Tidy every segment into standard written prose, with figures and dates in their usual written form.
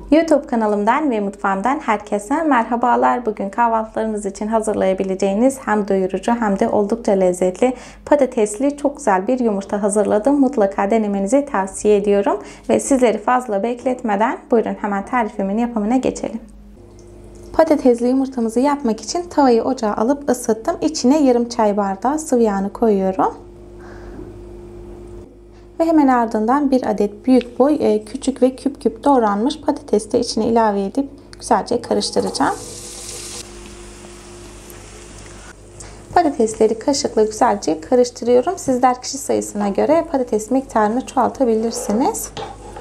YouTube kanalımdan ve mutfağımdan herkese merhabalar. Bugün kahvaltılarınız için hazırlayabileceğiniz hem doyurucu hem de oldukça lezzetli patatesli çok güzel bir yumurta hazırladım. Mutlaka denemenizi tavsiye ediyorum. Ve sizleri fazla bekletmeden buyurun hemen tarifimin yapımına geçelim. Patatesli yumurtamızı yapmak için tavayı ocağa alıp ısıttım. İçine yarım çay bardağı sıvı yağını koyuyorum. Ve hemen ardından bir adet büyük boy küçük ve küp küp doğranmış patatesi de içine ilave edip güzelce karıştıracağım. Patatesleri kaşıkla güzelce karıştırıyorum. Sizler kişi sayısına göre patates miktarını çoğaltabilirsiniz.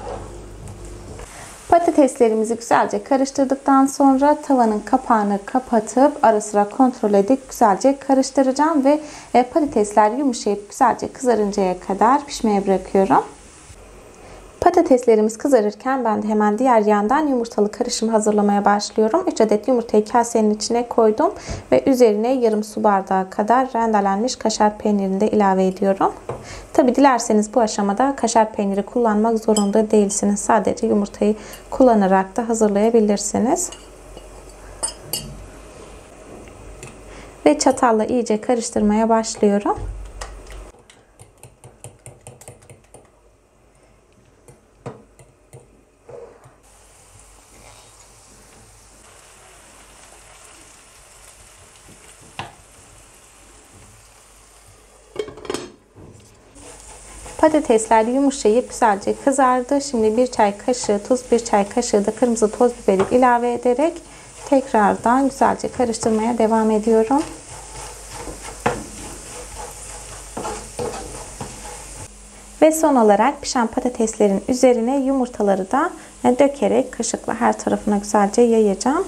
Patateslerimizi güzelce karıştırdıktan sonra tavanın kapağını kapatıp ara sıra kontrol edip güzelce karıştıracağım ve patatesler yumuşayıp güzelce kızarıncaya kadar pişmeye bırakıyorum. Patateslerimiz kızarırken ben de hemen diğer yandan yumurtalı karışım hazırlamaya başlıyorum. 3 adet yumurtayı kasenin içine koydum ve üzerine yarım su bardağı kadar rendelenmiş kaşar peynirini de ilave ediyorum. Tabi dilerseniz bu aşamada kaşar peyniri kullanmak zorunda değilsiniz. Sadece yumurtayı kullanarak da hazırlayabilirsiniz. Ve çatalla iyice karıştırmaya başlıyorum. Patatesler yumuşayıp güzelce kızardı. Şimdi 1 çay kaşığı tuz, 1 çay kaşığı da kırmızı toz biberi ilave ederek tekrardan güzelce karıştırmaya devam ediyorum. Ve son olarak pişen patateslerin üzerine yumurtaları da dökerek kaşıkla her tarafına güzelce yayacağım.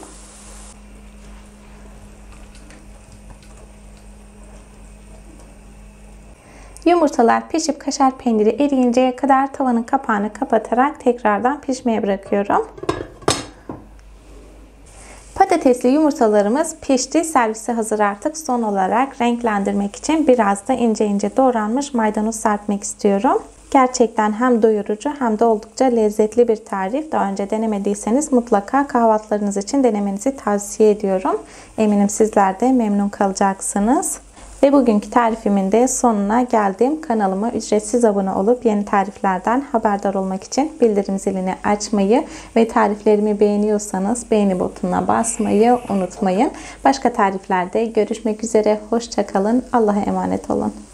Yumurtalar pişip kaşar peyniri eriyinceye kadar tavanın kapağını kapatarak tekrardan pişmeye bırakıyorum. Patatesli yumurtalarımız pişti. Servise hazır artık. Son olarak renklendirmek için biraz da ince ince doğranmış maydanoz serpmek istiyorum. Gerçekten hem doyurucu hem de oldukça lezzetli bir tarif. Daha önce denemediyseniz mutlaka kahvaltılarınız için denemenizi tavsiye ediyorum. Eminim sizler de memnun kalacaksınız. Ve bugünkü tarifimin de sonuna geldim. Kanalıma ücretsiz abone olup yeni tariflerden haberdar olmak için bildirim zilini açmayı ve tariflerimi beğeniyorsanız beğeni butonuna basmayı unutmayın. Başka tariflerde görüşmek üzere. Hoşça kalın. Allah'a emanet olun.